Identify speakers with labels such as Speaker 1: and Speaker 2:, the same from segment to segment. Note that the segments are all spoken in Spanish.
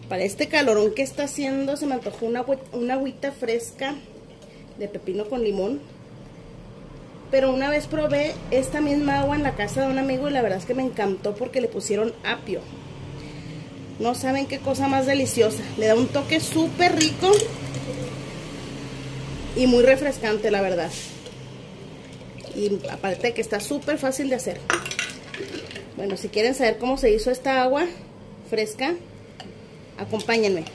Speaker 1: Para este calorón que está haciendo se me antojó una agüita fresca de pepino con limón. Pero una vez probé esta misma agua en la casa de un amigo y la verdad es que me encantó porque le pusieron apio. No saben qué cosa más deliciosa. Le da un toque súper rico y muy refrescante, la verdad. Y aparte de que está súper fácil de hacer. Bueno, si quieren saber cómo se hizo esta agua fresca, acompáñenme.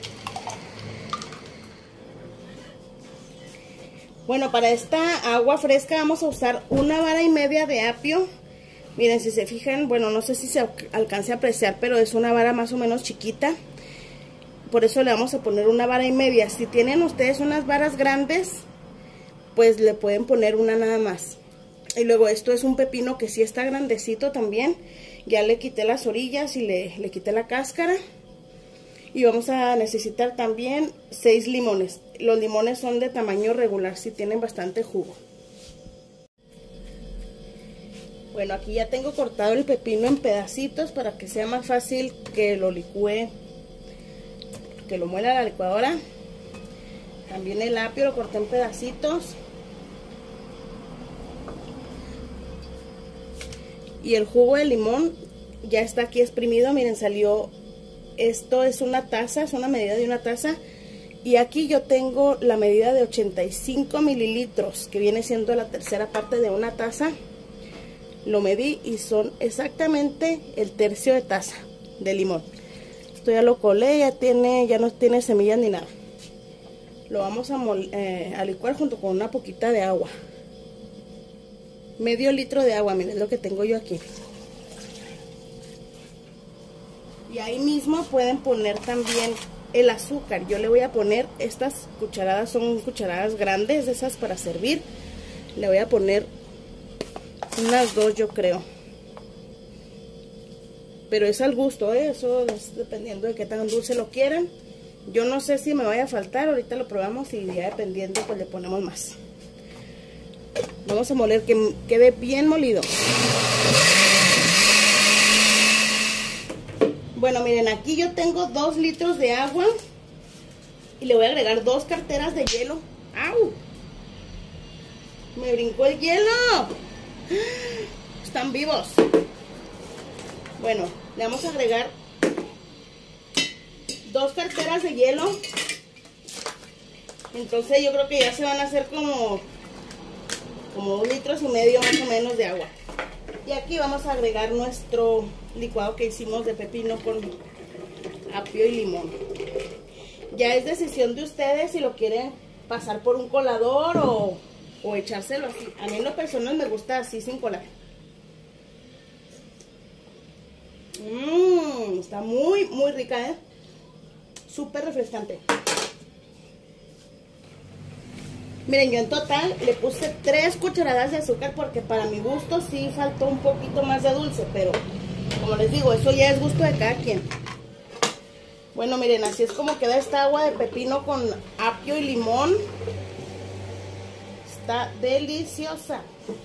Speaker 1: Bueno, para esta agua fresca vamos a usar 1,5 varas de apio. Miren, si se fijan, bueno, no sé si se alcance a apreciar, pero es una vara más o menos chiquita. Por eso le vamos a poner 1,5 varas. Si tienen ustedes unas varas grandes, pues le pueden poner una nada más. Y luego esto es un pepino que sí está grandecito también. Ya le quité las orillas y le quité la cáscara. Y vamos a necesitar también 6 limones. Los limones son de tamaño regular, si tienen bastante jugo. Bueno, aquí ya tengo cortado el pepino en pedacitos para que sea más fácil que lo licúe, que lo muela la licuadora. También el apio lo corté en pedacitos. Y el jugo de limón ya está aquí exprimido. Miren, salió, esto es una taza, es una medida de una taza. Y aquí yo tengo la medida de 85 mililitros, que viene siendo la tercera parte de una taza. Lo medí y son exactamente el tercio de taza de limón. Esto ya lo colé, ya no tiene semillas ni nada. Lo vamos a licuar junto con una poquita de agua. Medio litro de agua, miren lo que tengo yo aquí. Y ahí mismo pueden poner también el azúcar. Yo le voy a poner, estas cucharadas son cucharadas grandes, de esas para servir. Le voy a poner unas 2, yo creo. Pero es al gusto, eso es dependiendo de qué tan dulce lo quieran. Yo no sé si me vaya a faltar, ahorita lo probamos y ya dependiendo pues le ponemos más. Vamos a moler que quede bien molido. Bueno, miren, aquí yo tengo 2 litros de agua y le voy a agregar 2 carteras de hielo. ¡Au! Me brincó el hielo. Están vivos. Bueno, le vamos a agregar 2 carteras de hielo. Entonces yo creo que ya se van a hacer como 2,5 litros más o menos de agua. Y aquí vamos a agregar nuestro licuado que hicimos de pepino con apio y limón. Ya es decisión de ustedes si lo quieren pasar por un colador o echárselo así. A mí en lo personal me gusta así sin colar. Está muy muy rica, súper refrescante. Miren, yo en total le puse 3 cucharadas de azúcar porque para mi gusto sí faltó un poquito más de dulce, pero como les digo, eso ya es gusto de cada quien. Bueno, miren, así es como queda esta agua de pepino con apio y limón. Está deliciosa.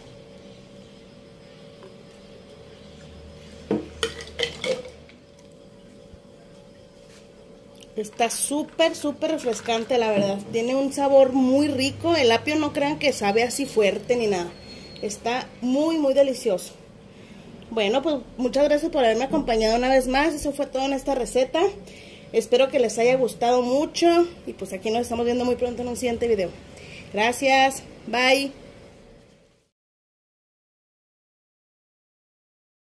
Speaker 1: Está súper, súper refrescante, la verdad. Tiene un sabor muy rico. El apio no crean que sabe así fuerte ni nada. Está muy, muy delicioso. Bueno, pues muchas gracias por haberme acompañado una vez más. Eso fue todo en esta receta. Espero que les haya gustado mucho. Y pues aquí nos estamos viendo muy pronto en un siguiente video. Gracias. Bye.